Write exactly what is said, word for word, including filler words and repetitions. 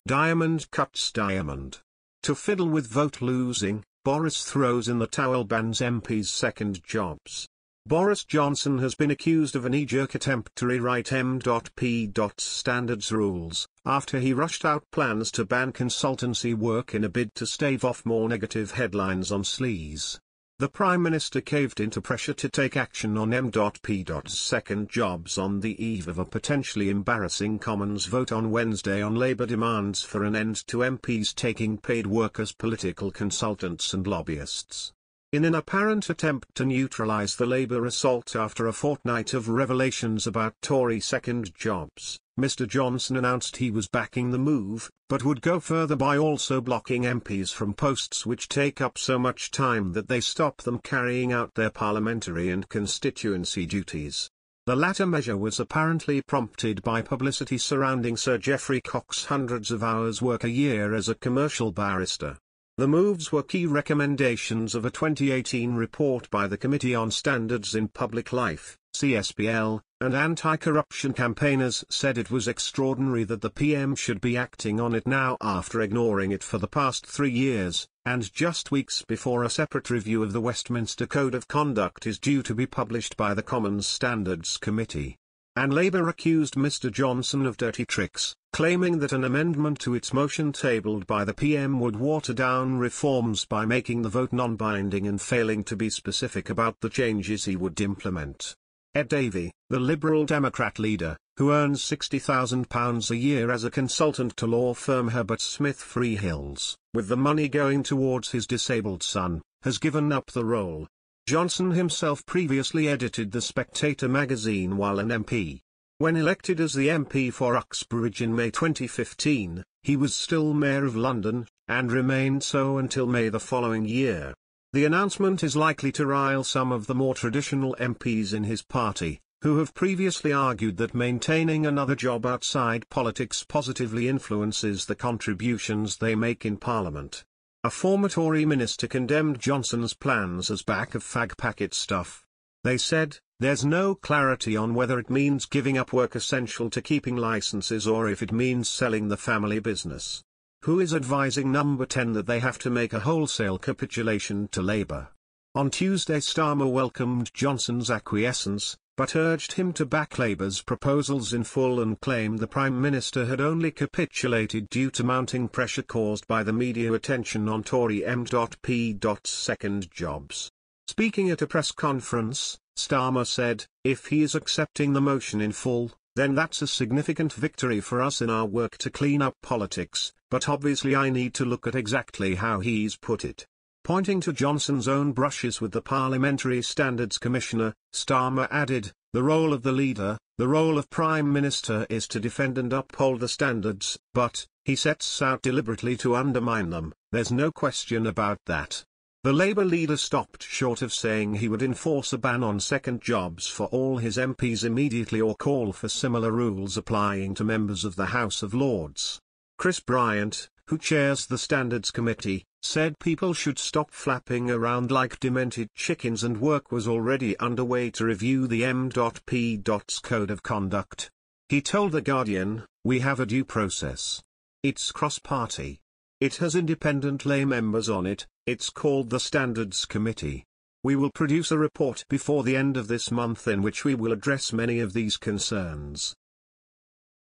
Diamond cuts diamond. To fiddle with vote losing, Boris throws in the towel, bans M Ps' second jobs. Boris Johnson has been accused of a knee-jerk attempt to rewrite M P standards rules, after he rushed out plans to ban consultancy work in a bid to stave off more negative headlines on sleaze. The Prime Minister caved into pressure to take action on M P's second jobs on the eve of a potentially embarrassing Commons vote on Wednesday on Labour demands for an end to M Ps taking paid work as political consultants and lobbyists. In an apparent attempt to neutralise the Labour assault after a fortnight of revelations about Tory second jobs, Mister Johnson announced he was backing the move, but would go further by also blocking M Ps from posts which take up so much time that they stop them carrying out their parliamentary and constituency duties. The latter measure was apparently prompted by publicity surrounding Sir Geoffrey Cox's hundreds of hours work a year as a commercial barrister. The moves were key recommendations of a twenty eighteen report by the Committee on Standards in Public Life, C S P L, and anti-corruption campaigners said it was extraordinary that the P M should be acting on it now after ignoring it for the past three years, and just weeks before a separate review of the Westminster Code of Conduct is due to be published by the Commons Standards Committee. And Labour accused Mister Johnson of dirty tricks, claiming that an amendment to its motion tabled by the P M would water down reforms by making the vote non-binding and failing to be specific about the changes he would implement. Ed Davey, the Liberal Democrat leader, who earns sixty thousand pounds a year as a consultant to law firm Herbert Smith Freehills, with the money going towards his disabled son, has given up the role. Johnson himself previously edited The Spectator magazine while an M P. When elected as the M P for Uxbridge in May twenty fifteen, he was still Mayor of London, and remained so until May the following year. The announcement is likely to rile some of the more traditional M Ps in his party, who have previously argued that maintaining another job outside politics positively influences the contributions they make in Parliament. A former Tory minister condemned Johnson's plans as back of fag packet stuff. They said, "There's no clarity on whether it means giving up work essential to keeping licenses or if it means selling the family business. Who is advising Number ten that they have to make a wholesale capitulation to Labour?" On Tuesday, Starmer welcomed Johnson's acquiescence, but urged him to back Labour's proposals in full and claimed the Prime Minister had only capitulated due to mounting pressure caused by the media attention on Tory M P's second jobs. Speaking at a press conference, Starmer said, "If he is accepting the motion in full, then that's a significant victory for us in our work to clean up politics, but obviously I need to look at exactly how he's put it." Pointing to Johnson's own brushes with the Parliamentary Standards Commissioner, Starmer added, "The role of the leader, the role of Prime Minister is to defend and uphold the standards, but he sets out deliberately to undermine them, there's no question about that." The Labour leader stopped short of saying he would enforce a ban on second jobs for all his M Ps immediately or call for similar rules applying to members of the House of Lords. Chris Bryant, who chairs the Standards Committee, said people should stop flapping around like demented chickens and work was already underway to review the M P's Code of Conduct. He told The Guardian, "We have a due process. It's cross-party. It has independent lay members on it, it's called the Standards Committee. We will produce a report before the end of this month in which we will address many of these concerns."